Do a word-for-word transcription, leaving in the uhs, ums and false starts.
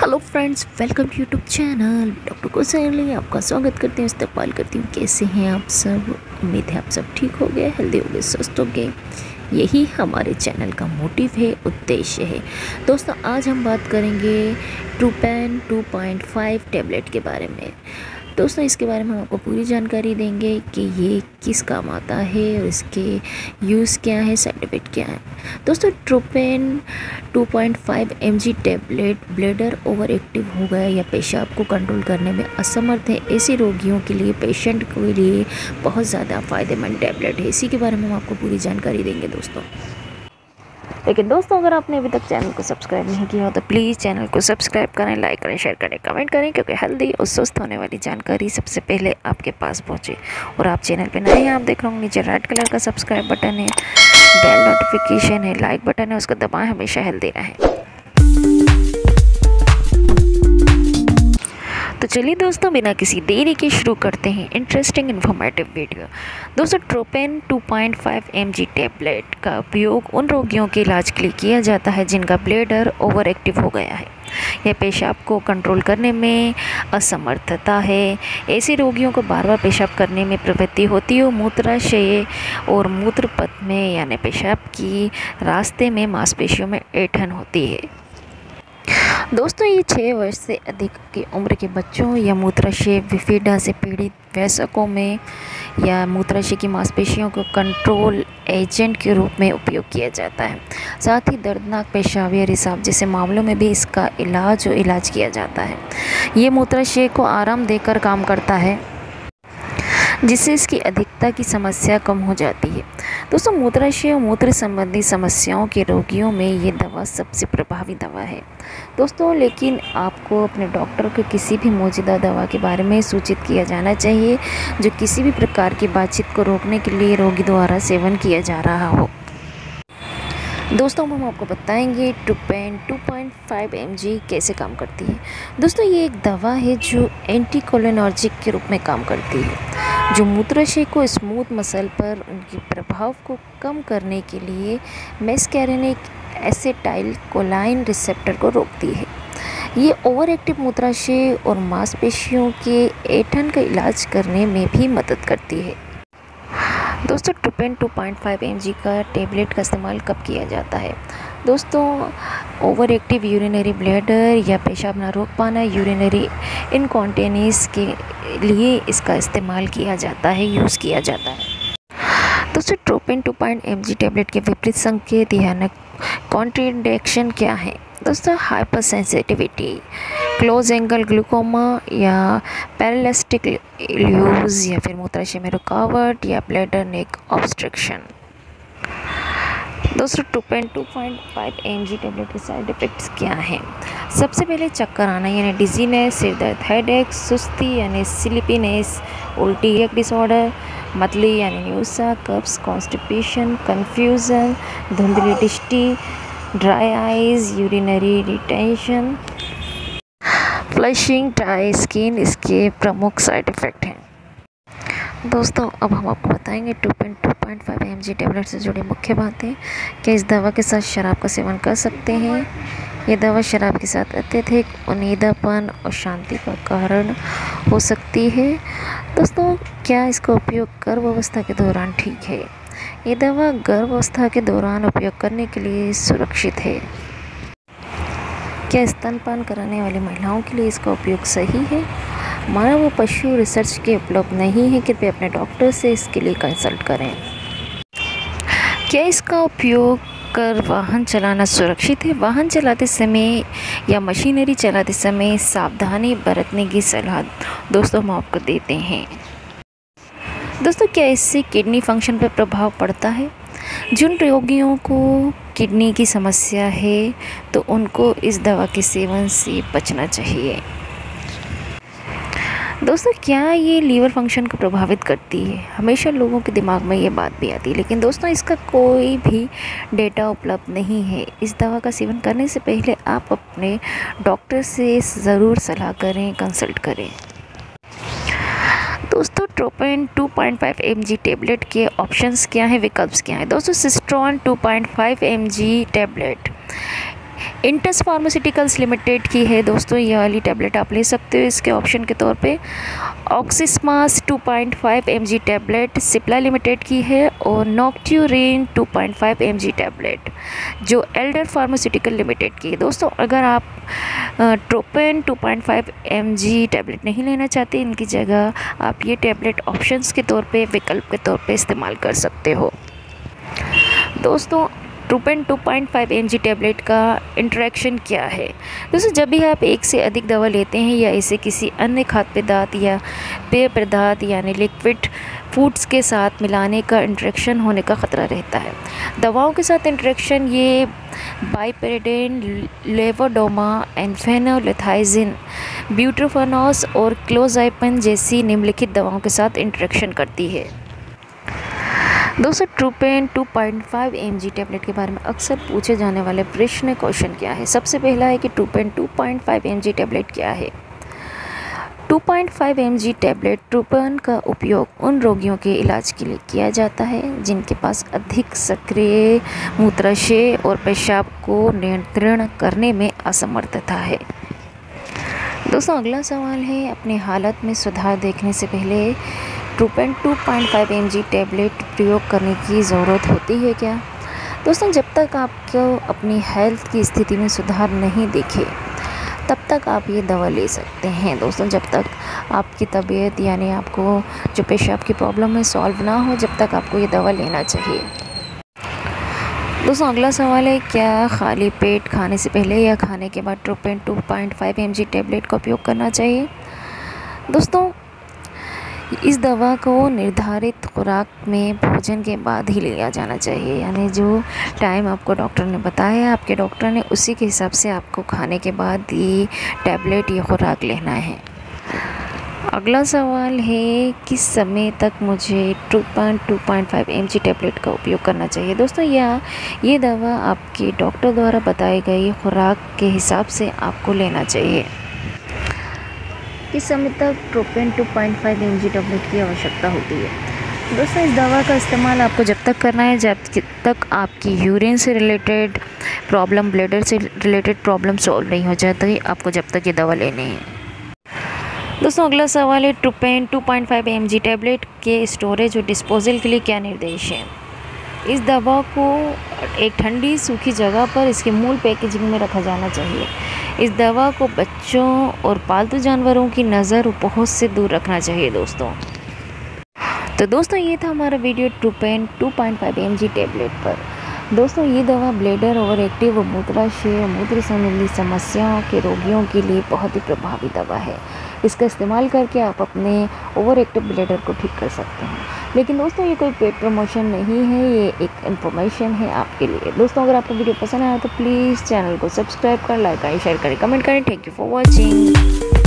Hello friends, welcome to YouTube channel doctor Kaushali. आपका स्वागत करती हूँ, इस्तेमाल करती हूँ। कैसे हैं आप सब? उम्मीद है आप सब ठीक हो गए, हेल्दी हो गए, स्वस्थ हो गए। यही हमारे चैनल का मोटिव है, उद्देश्य है। दोस्तों, आज हम बात करेंगे Tropan two point five tablet के बारे में। दोस्तों, इसके बारे में हम आपको पूरी जानकारी देंगे कि ये किस काम आता है और इसके यूज़ क्या है, साइड इफेक्ट क्या है। दोस्तों, Tropan two point five M G tablet bladder over active हो गया या पेशाब को कंट्रोल करने में असमर्थ है, ऐसे रोगियों के लिए, पेशेंट के लिए बहुत ज़्यादा फ़ायदेमंद टैबलेट है। इसी के बारे में हम आपको पूरी जानकारी देंगे दोस्तों। लेकिन दोस्तों, अगर आपने अभी तक चैनल को सब्सक्राइब नहीं किया हो तो प्लीज़ चैनल को सब्सक्राइब करें, लाइक करें, शेयर करें, कमेंट करें, क्योंकि हेल्दी और स्वस्थ होने वाली जानकारी सबसे पहले आपके पास पहुंचे। और आप चैनल पे नए हैं, आप देख रहे होंगे नीचे रेड कलर का सब्सक्राइब बटन है, बेल नोटिफिकेशन है, लाइक बटन है, उसको दबाएं। हमेशा हेल्दी रहें। तो चलिए दोस्तों, बिना किसी देरी के शुरू करते हैं इंटरेस्टिंग इन्फॉर्मेटिव वीडियो। दोस्तों, Tropan two point five M G tablet का उपयोग उन रोगियों के इलाज के लिए किया जाता है जिनका ब्लैडर ओवर एक्टिव हो गया है या पेशाब को कंट्रोल करने में असमर्थता है। ऐसे रोगियों को बार बार पेशाब करने में प्रवृत्ति होती है, मूत्राशय और मूत्रपथ में यानी पेशाब की रास्ते में मांसपेशियों में ऐंठन होती है। दोस्तों, ये छः वर्ष से अधिक की उम्र के बच्चों या मूत्राशय विफीडा से पीड़ित वयस्कों में या मूत्राशय की मांसपेशियों को कंट्रोल एजेंट के रूप में उपयोग किया जाता है। साथ ही दर्दनाक पेशाब या रिसाव जैसे मामलों में भी इसका इलाज और इलाज किया जाता है। ये मूत्राशय को आराम देकर काम करता है, जिससे इसकी अधिकता की समस्या कम हो जाती है। दोस्तों, मूत्राशय और मूत्र संबंधी समस्याओं के रोगियों में ये दवा सबसे प्रभावी दवा है दोस्तों। लेकिन आपको अपने डॉक्टर को किसी भी मौजूदा दवा के बारे में सूचित किया जाना चाहिए जो किसी भी प्रकार की बातचीत को रोकने के लिए रोगी द्वारा सेवन किया जा रहा हो। दोस्तों, हम आपको बताएंगे Tropan two point five M G कैसे काम करती है। दोस्तों, ये एक दवा है जो एंटीकोलिनर्जिक के रूप में काम करती है, जो मूत्राशय को स्मूथ मसल पर उनके प्रभाव को कम करने के लिए मेस्कैरेनिक एसिटाइल कोलाइन रिसेप्टर को रोकती है। ये ओवर एक्टिव मूत्राशय और मांसपेशियों के ऐंठन का इलाज करने में भी मदद करती है। दोस्तों, Tropan two point five M G का टैबलेट का इस्तेमाल कब किया जाता है? दोस्तों, ओवर एक्टिव यूरिनरी ब्लैडर या पेशाब ना रोक पाना, यूरिनरी इनकॉन्टिनेंस के लिए इसका इस्तेमाल किया जाता है, यूज़ किया जाता है। दोस्तों, Tropan two point M G tablet के विपरीत संकेत या कॉन्ट्राइंडिकेशन क्या है? दोस्तों, hyper sensitivity, close angle glaucoma या पैरालिटिक इल्यूज या फिर मूत्राशय में रुकावट या ब्लैडर नेक ऑब्स्ट्रक्शन। दोस्तों, Tropan two point five M G tablet के साइड इफ़ेक्ट्स क्या हैं? सबसे पहले चक्कर आना यानी डिजीनेस, सिर दर्द, हेडेक, सुस्ती यानी स्लीपीनेस, उल्टी एक डिसऑर्डर, मतली यानी न्यूसा, कब्स, कॉन्स्टिपेशन, कन्फ्यूज़न, धुंधली दृष्टि, dry eyes, urinary retention, flushing, dry skin इसके प्रमुख साइड इफ़ेक्ट हैं। दोस्तों, अब हम आपको बताएंगे Tropan two point five M G tablet से जुड़ी मुख्य बातें। क्या इस दवा के साथ शराब का सेवन कर सकते हैं? ये दवा शराब के साथ अत्यधिक उनीदापन और शांति का कारण हो सकती है। दोस्तों, क्या इसका उपयोग गर्भावस्था के दौरान ठीक है? ये दवा गर्भावस्था के दौरान उपयोग करने के लिए सुरक्षित है। क्या स्तनपान कराने वाली महिलाओं के लिए इसका उपयोग सही है? मानव व पशु रिसर्च के उपलब्ध नहीं है, कृपया अपने डॉक्टर से इसके लिए कंसल्ट करें। क्या इसका उपयोग कर वाहन चलाना सुरक्षित है? वाहन चलाते समय या मशीनरी चलाते समय सावधानी बरतने की सलाह दोस्तों हम आपको देते हैं। दोस्तों, क्या इससे किडनी फंक्शन पर प्रभाव पड़ता है? जिन रोगियों को किडनी की समस्या है तो उनको इस दवा के सेवन से बचना चाहिए। दोस्तों, क्या ये लीवर फंक्शन को प्रभावित करती है? हमेशा लोगों के दिमाग में ये बात भी आती है, लेकिन दोस्तों इसका कोई भी डेटा उपलब्ध नहीं है। इस दवा का सेवन करने से पहले आप अपने डॉक्टर से ज़रूर सलाह करें, कंसल्ट करें। दोस्तों, Tropan two point five M G tablet के ऑप्शंस क्या हैं, विकल्प क्या हैं? दोस्तों, Cystran two point five M G tablet Intas pharmaceuticals limited की है दोस्तों, ये वाली टैबलेट आप ले सकते हो इसके ऑप्शन के तौर पे। Oxyspas two point five M G tablet Cipla limited की है, और Nocturin two point five M G tablet जो एल्डर फार्मास्यूटिकल लिमिटेड की है। दोस्तों अगर आप Tropan two point five M G tablet नहीं लेना चाहते, इनकी जगह आप ये टैबलेट ऑप्शंस के तौर पे, विकल्प के तौर पे इस्तेमाल कर सकते हो। दोस्तों Tropan two point five M G tablet का इंटरेक्शन क्या है? दोस्तों जब भी आप एक से अधिक दवा लेते हैं या इसे किसी अन्य खाद्य पदार्थ या पेय पदार्थ यानी लिक्विड फूड्स के साथ मिलाने का इंटरेक्शन होने का ख़तरा रहता है। दवाओं के साथ इंटरेक्शन ये बाइपेरिडेन, लेवोडोमा, एनफेनोलिथाइजिन, ब्यूटाफेनोस और क्लोज़ाइपन जैसी निम्नलिखित दवाओं के साथ इंटरेक्शन करती है। दोस्तों Tropan two point five M G tablet के बारे में अक्सर पूछे जाने वाले प्रश्न क्वेश्चन क्या है? सबसे पहला है कि Tropan two point five M G tablet क्या है? Two point five M G tablet Tropan का उपयोग उन रोगियों के इलाज के लिए किया जाता है जिनके पास अधिक सक्रिय मूत्राशय और पेशाब को नियंत्रण करने में असमर्थता है। दोस्तों अगला सवाल है, अपनी हालत में सुधार देखने से पहले Tropan two point five M G tablet प्रयोग करने की ज़रूरत होती है क्या? दोस्तों जब तक आपको अपनी हेल्थ की स्थिति में सुधार नहीं दिखे तब तक आप ये दवा ले सकते हैं। दोस्तों जब तक आपकी तबीयत यानी आपको जो पेशाब की प्रॉब्लम है सॉल्व ना हो, जब तक आपको ये दवा लेना चाहिए। दोस्तों अगला सवाल है, क्या खाली पेट खाने से पहले या खाने के बाद Tropan two point five M G tablet का उपयोग करना चाहिए? दोस्तों इस दवा को निर्धारित खुराक में भोजन के बाद ही लिया जाना चाहिए, यानी जो टाइम आपको डॉक्टर ने बताया आपके डॉक्टर ने उसी के हिसाब से आपको खाने के बाद ये टैबलेट या खुराक लेना है। अगला सवाल है, किस समय तक मुझे Tropan two point five M G tablet का उपयोग करना चाहिए? दोस्तों या ये दवा आपके डॉक्टर द्वारा बताई गई खुराक के हिसाब से आपको लेना चाहिए। किस समय तक Tropan two point five M G tablet की आवश्यकता होती है? दोस्तों इस दवा का इस्तेमाल आपको जब तक करना है जब तक आपकी यूरिन से रिलेटेड प्रॉब्लम, ब्लैडर से रिलेटेड प्रॉब्लम सॉल्व नहीं हो जाती, आपको जब तक ये दवा लेनी है। दोस्तों अगला सवाल है, Tropan two point five M G tablet के स्टोरेज और डिस्पोजल के लिए क्या निर्देश हैं? इस दवा को एक ठंडी सूखी जगह पर इसके मूल पैकेजिंग में रखा जाना चाहिए। इस दवा को बच्चों और पालतू जानवरों की नज़र और पहुंच से दूर रखना चाहिए। दोस्तों तो दोस्तों ये था हमारा video Tropan two point five M G tablet पर। दोस्तों ये दवा ब्लैडर ओवर एक्टिव और मूत्राशय मूत्र संबंधी समस्याओं के रोगियों के लिए बहुत ही प्रभावी दवा है। इसका इस्तेमाल करके आप अपने ओवर एक्टिव ब्लैडर को ठीक कर सकते हैं। लेकिन दोस्तों ये कोई पेड प्रमोशन नहीं है, ये एक इन्फॉर्मेशन है आपके लिए। दोस्तों अगर आपको वीडियो पसंद आया तो प्लीज़ चैनल को सब्सक्राइब करें, लाइक करें, शेयर करें, कमेंट करें। Thank you for watching.